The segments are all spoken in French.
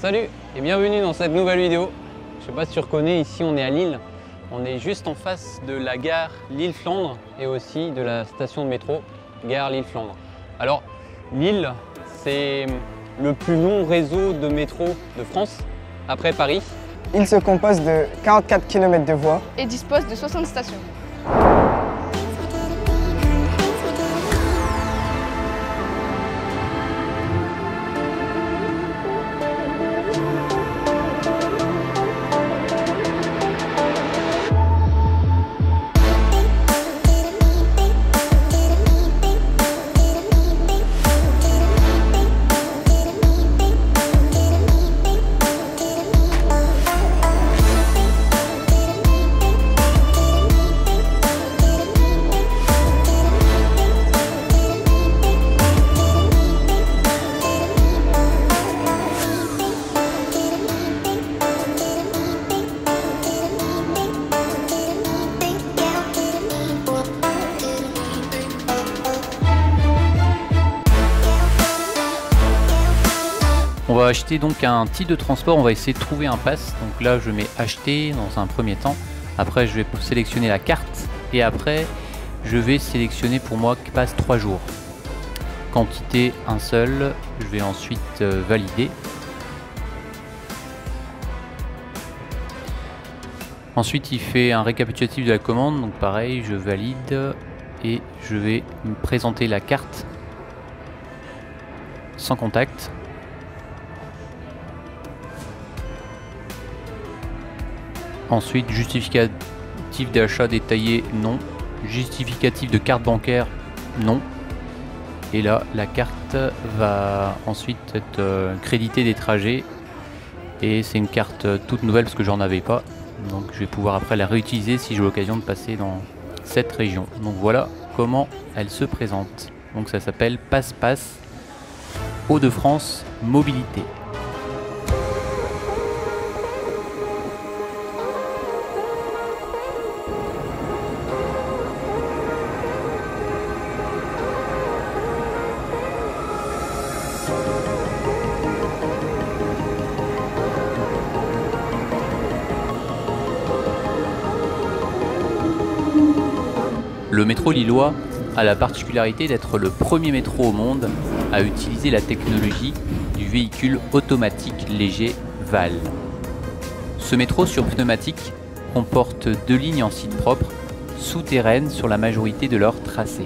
Salut et bienvenue dans cette nouvelle vidéo. Je sais pas si tu reconnais, ici on est à Lille. On est juste en face de la gare Lille-Flandre et aussi de la station de métro gare Lille-Flandre. Alors Lille, c'est le plus long réseau de métro de France, après Paris. Il se compose de 44 km de voies et dispose de 60 stations. On va acheter donc un titre de transport, on va essayer de trouver un pass. Donc là je mets acheter dans un premier temps. Après je vais sélectionner la carte et après je vais sélectionner pour moi passe 3 jours. Quantité un seul, je vais ensuite valider. Ensuite il fait un récapitulatif de la commande, donc pareil je valide et je vais me présenter la carte sans contact. Ensuite, justificatif d'achat détaillé, non. Justificatif de carte bancaire, non. Et là, la carte va ensuite être créditée des trajets. Et c'est une carte toute nouvelle parce que j'en avais pas. Donc je vais pouvoir après la réutiliser si j'ai l'occasion de passer dans cette région. Donc voilà comment elle se présente. Donc ça s'appelle Passe-Passe Hauts-de-France Mobilité. Le métro lillois a la particularité d'être le premier métro au monde à utiliser la technologie du véhicule automatique léger VAL. Ce métro sur pneumatique comporte 2 lignes en site propre, souterraines sur la majorité de leur tracé.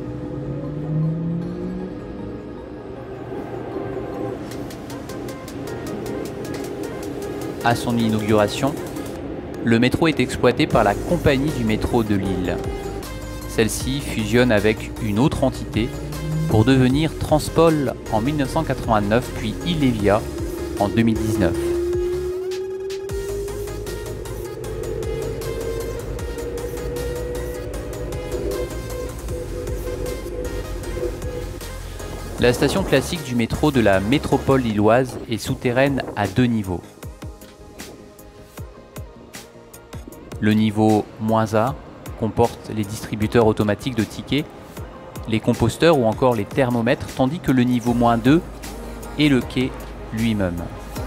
À son inauguration, le métro est exploité par la Compagnie du métro de Lille. Celle-ci fusionne avec une autre entité pour devenir Transpol en 1989 puis Ilevia en 2019. La station classique du métro de la métropole lilloise est souterraine à 2 niveaux. Le niveau -A comporte les distributeurs automatiques de tickets, les composteurs ou encore les thermomètres, tandis que le niveau -2 est le quai lui-même.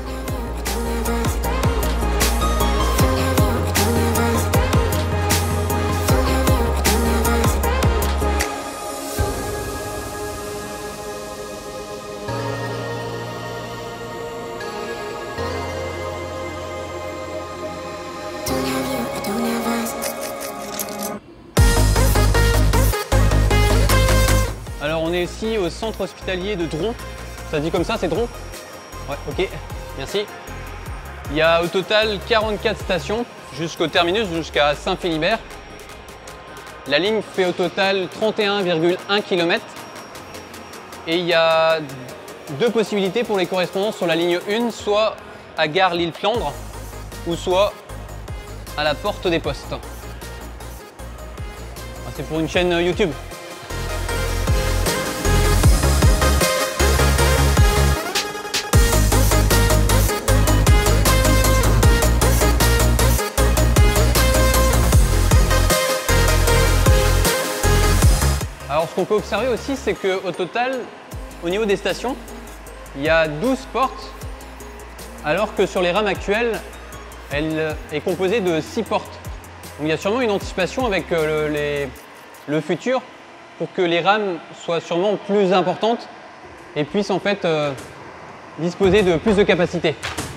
Alors on est ici au centre hospitalier de Dron. Ça se dit comme ça, c'est Dron? Ouais, ok, merci. Il y a au total 44 stations jusqu'au terminus, jusqu'à Saint-Philibert. La ligne fait au total 31,1 km. Et il y a 2 possibilités pour les correspondances sur la ligne 1, soit à gare Lille-Flandre ou soit à la porte des postes. C'est pour une chaîne YouTube. Alors ce qu'on peut observer aussi, c'est qu'au total, au niveau des stations, il y a 12 portes alors que sur les rames actuelles, elle est composée de 6 portes. Donc il y a sûrement une anticipation avec le futur pour que les rames soient sûrement plus importantes et puissent en fait disposer de plus de capacité.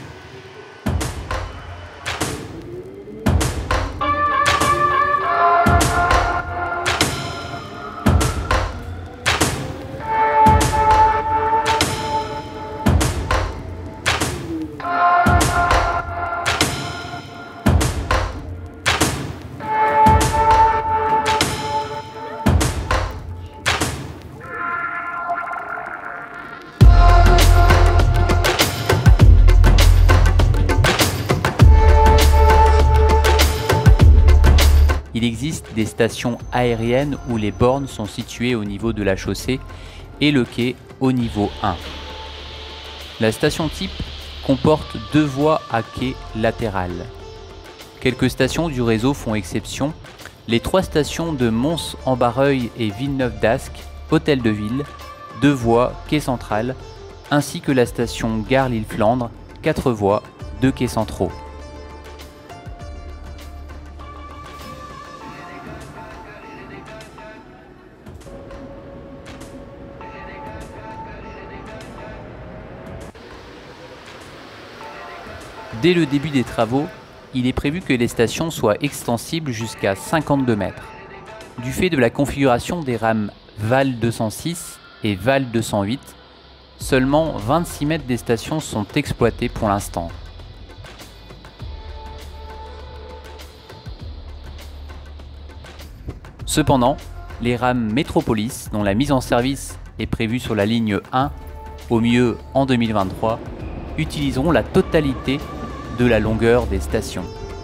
Il existe des stations aériennes où les bornes sont situées au niveau de la chaussée et le quai au niveau 1. La station type comporte 2 voies à quai latérales. Quelques stations du réseau font exception. Les 3 stations de Mons-en-Barreuil et Villeneuve-d'Ascq, Hôtel de Ville, 2 voies, quai central, ainsi que la station Gare Lille-Flandre, 4 voies, 2 quais centraux. Dès le début des travaux, il est prévu que les stations soient extensibles jusqu'à 52 mètres. Du fait de la configuration des rames VAL 206 et VAL 208, seulement 26 mètres des stations sont exploités pour l'instant. Cependant, les rames Métropolis, dont la mise en service est prévue sur la ligne 1, au mieux en 2023, utiliseront la totalité de la longueur des stations.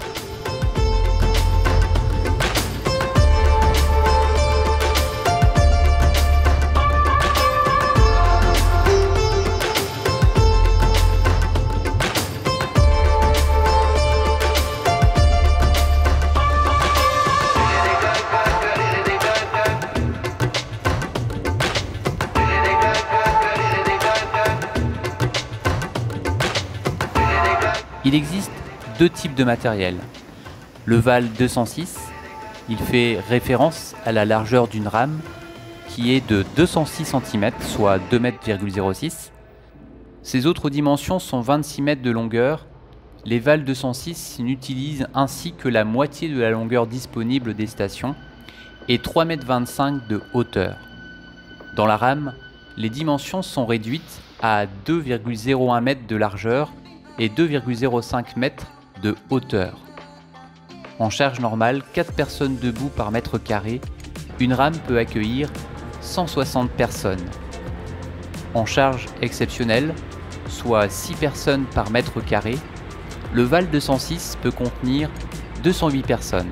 Il existe 2 types de matériel. Le VAL 206, il fait référence à la largeur d'une rame qui est de 206 cm, soit 2,06 m. Ses autres dimensions sont 26 mètres de longueur. Les VAL 206 n'utilisent ainsi que la moitié de la longueur disponible des stations et 3,25 m de hauteur. Dans la rame, les dimensions sont réduites à 2,01 m de largeur et 2,05 m de hauteur. En charge normale, 4 personnes debout par mètre carré, une rame peut accueillir 160 personnes. En charge exceptionnelle, soit 6 personnes par mètre carré, le VAL 206 peut contenir 208 personnes.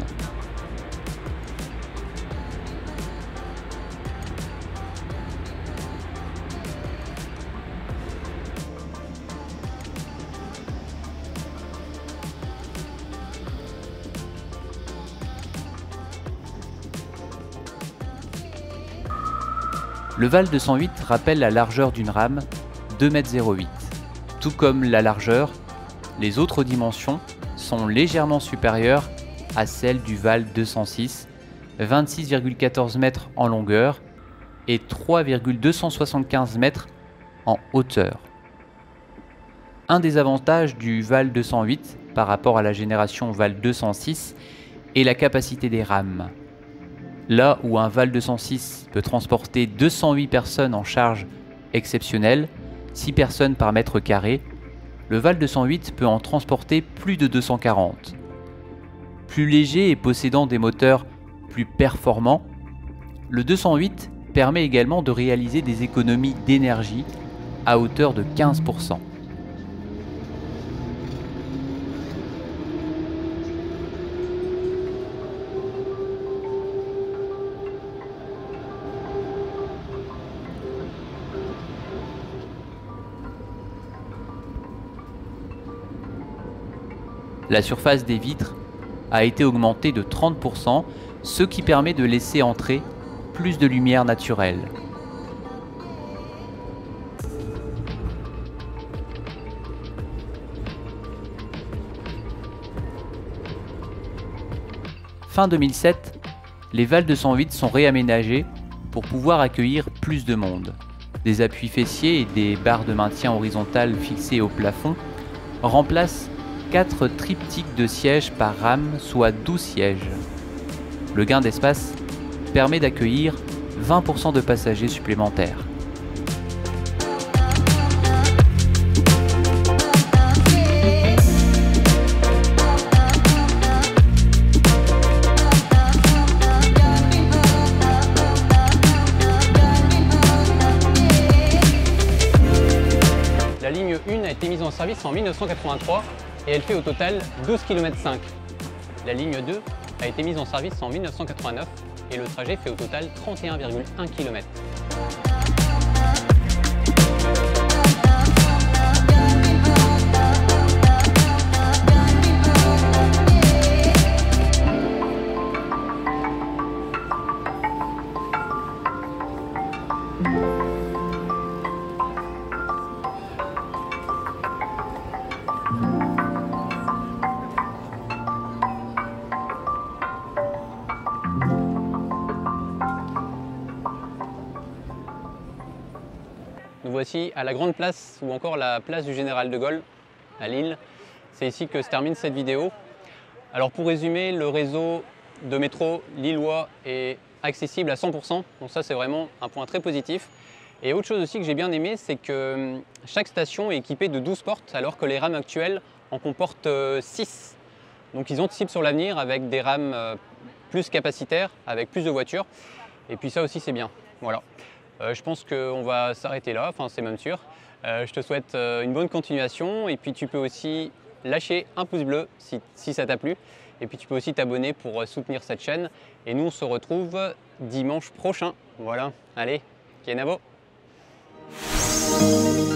Le VAL 208 rappelle la largeur d'une rame, 2,08 m. Tout comme la largeur, les autres dimensions sont légèrement supérieures à celles du VAL 206, 26,14 m en longueur et 3,275 m en hauteur. Un des avantages du VAL 208 par rapport à la génération VAL 206 est la capacité des rames. Là où un VAL 206 peut transporter 208 personnes en charge exceptionnelle, 6 personnes par mètre carré, le VAL 208 peut en transporter plus de 240. Plus léger et possédant des moteurs plus performants, le 208 permet également de réaliser des économies d'énergie à hauteur de 15%. La surface des vitres a été augmentée de 30%, ce qui permet de laisser entrer plus de lumière naturelle. fin 2007, les Val 208 sont réaménagés pour pouvoir accueillir plus de monde. Des appuis fessiers et des barres de maintien horizontales fixées au plafond remplacent 4 triptyques de sièges par rame, soit 12 sièges. Le gain d'espace permet d'accueillir 20% de passagers supplémentaires. La ligne 1 a été mise en service en 1983 et elle fait au total 12,5 km. La ligne 2 a été mise en service en 1989 et le trajet fait au total 31,1 km. Nous voici à la Grande Place ou encore la place du Général de Gaulle à Lille. C'est ici que se termine cette vidéo. Alors pour résumer, le réseau de métro lillois est accessible à 100%. Donc ça c'est vraiment un point très positif. Et autre chose aussi que j'ai bien aimé, c'est que chaque station est équipée de 12 portes alors que les rames actuelles en comportent 6. Donc ils anticipent sur l'avenir avec des rames plus capacitaires, avec plus de voitures. Et puis ça aussi c'est bien. Voilà. Je pense qu'on va s'arrêter là, enfin c'est même sûr. Je te souhaite une bonne continuation et puis tu peux aussi lâcher un pouce bleu si ça t'a plu. Et puis tu peux aussi t'abonner pour soutenir cette chaîne. Et nous on se retrouve dimanche prochain. Voilà, allez, Kenavo!